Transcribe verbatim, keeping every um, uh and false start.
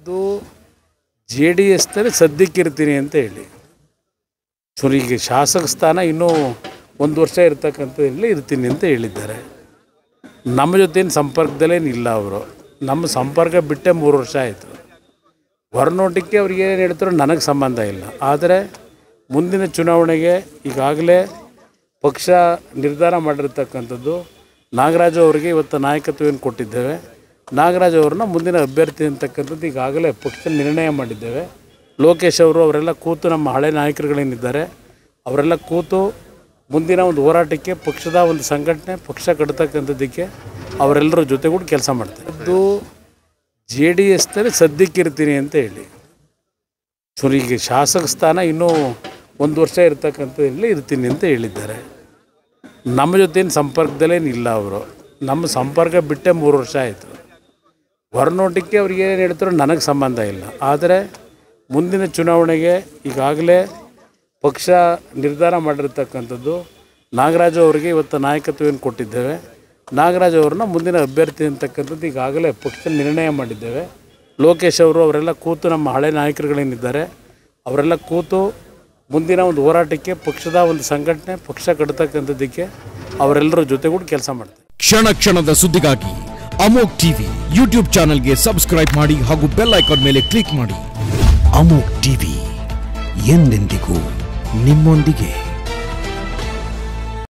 ಅದು J D ಎಸ್ನಲ್ಲಿ ಸದ್ಯಕ್ಕಿರ್ತೀನಿ ಅಂತ ಹೇಳಿ. ಸೊ ಈಗ ಶಾಸಕ ಸ್ಥಾನ ಇನ್ನೂ ಒಂದು ವರ್ಷ ಇರ್ತಕ್ಕಂಥದ್ರಲ್ಲಿ ಇರ್ತೀನಿ ಅಂತ ಹೇಳಿದ್ದಾರೆ. ನಮ್ಮ ಜೊತೆನು ಸಂಪರ್ಕದಲ್ಲೇನಿಲ್ಲ ಅವರು. ನಮ್ಮ ಸಂಪರ್ಕ ಬಿಟ್ಟೆ ಮೂರು ವರ್ಷ ಆಯಿತು. ಹೊರನೋಟಕ್ಕೆ ಅವ್ರಿಗೆ ಏನು ಹೇಳ್ತಾರೋ ನನಗೆ ಸಂಬಂಧ ಇಲ್ಲ. ಆದರೆ ಮುಂದಿನ ಚುನಾವಣೆಗೆ ಈಗಾಗಲೇ ಪಕ್ಷ ನಿರ್ಧಾರ ಮಾಡಿರ್ತಕ್ಕಂಥದ್ದು. ನಾಗರಾಜು ಅವರಿಗೆ ಇವತ್ತು ನಾಯಕತ್ವವನ್ನು ಕೊಟ್ಟಿದ್ದೇವೆ. ನಾಗರಾಜ್ ಅವ್ರನ್ನ ಮುಂದಿನ ಅಭ್ಯರ್ಥಿ ಅಂತಕ್ಕಂಥದ್ದು ಈಗಾಗಲೇ ಪಕ್ಷ ನಿರ್ಣಯ ಮಾಡಿದ್ದೇವೆ. ಲೋಕೇಶ್ ಅವರು ಅವರೆಲ್ಲ ಕೂತು ನಮ್ಮ ಹಳೆ ನಾಯಕರುಗಳೇನಿದ್ದಾರೆ ಅವರೆಲ್ಲ ಕೂತು ಮುಂದಿನ ಒಂದು ಹೋರಾಟಕ್ಕೆ ಪಕ್ಷದ ಒಂದು ಸಂಘಟನೆ ಪಕ್ಷ ಕಟ್ತಕ್ಕಂಥದ್ದಕ್ಕೆ ಅವರೆಲ್ಲರ ಜೊತೆಗೂಡಿ ಕೆಲಸ ಮಾಡ್ತಾರೆ. ಅದು ಜೆ ಡಿ ಎಸ್ನಲ್ಲಿ ಸದ್ಯಕ್ಕಿರ್ತೀನಿ ಅಂತ ಹೇಳಿ. ಸೊ ಈಗ ಶಾಸಕ ಸ್ಥಾನ ಇನ್ನೂ ಒಂದು ವರ್ಷ ಇರ್ತಕ್ಕಂಥದ್ರಲ್ಲಿ ಇರ್ತೀನಿ ಅಂತ ಹೇಳಿದ್ದಾರೆ. ನಮ್ಮ ಜೊತೆನು ಸಂಪರ್ಕದಲ್ಲೇನಿಲ್ಲ ಅವರು. ನಮ್ಮ ಸಂಪರ್ಕ ಬಿಟ್ಟೆ ಮೂರು ವರ್ಷ ಆಯಿತು. ಹೊರನೋಟಕ್ಕೆ ಅವ್ರಿಗೆ ಏನು ಹೇಳ್ತಾರೋ ನನಗೆ ಸಂಬಂಧ ಇಲ್ಲ. ಆದರೆ ಮುಂದಿನ ಚುನಾವಣೆಗೆ ಈಗಾಗಲೇ ಪಕ್ಷ ನಿರ್ಧಾರ ಮಾಡಿರ್ತಕ್ಕಂಥದ್ದು. ನಾಗರಾಜು ಅವರಿಗೆ ಇವತ್ತು ನಾಯಕತ್ವವನ್ನು ಕೊಟ್ಟಿದ್ದೇವೆ. ನಾಗರಾಜ್ ಅವ್ರನ್ನ ಮುಂದಿನ ಅಭ್ಯರ್ಥಿ ಅಂತಕ್ಕಂಥದ್ದು ಈಗಾಗಲೇ ಪಕ್ಷ ನಿರ್ಣಯ ಮಾಡಿದ್ದೇವೆ. ಲೋಕೇಶ್ ಅವರು ಅವರೆಲ್ಲ ಕೂತು ನಮ್ಮ ಹಳೆ ನಾಯಕರುಗಳೇನಿದ್ದಾರೆ ಅವರೆಲ್ಲ ಕೂತು ಮುಂದಿನ ಒಂದು ಹೋರಾಟಕ್ಕೆ ಪಕ್ಷದ ಒಂದು ಸಂಘಟನೆ ಪಕ್ಷ ಕಟ್ತಕ್ಕಂಥದ್ದಕ್ಕೆ ಅವರೆಲ್ಲರ ಜೊತೆಗೂಡಿ ಕೆಲಸ ಮಾಡ್ತಾರೆ. ಕ್ಷಣ ಕ್ಷಣದ ಸುದ್ದಿಗಾಗಿ ಅಮೋಕ್ ಟಿವಿ ಯೂಟ್ಯೂಬ್ ಚಾನೆಲ್ಗೆ ಸಬ್ಸ್ಕ್ರೈಬ್ ಮಾಡಿ ಹಾಗೂ ಬೆಲ್ ಐಕಾನ್ ಮೇಲೆ ಕ್ಲಿಕ್ ಮಾಡಿ. ಅಮೋಕ್ ಟಿವಿ ಎಂದೆಂದಿಗೂ ನಿಮ್ಮೊಂದಿಗೆ.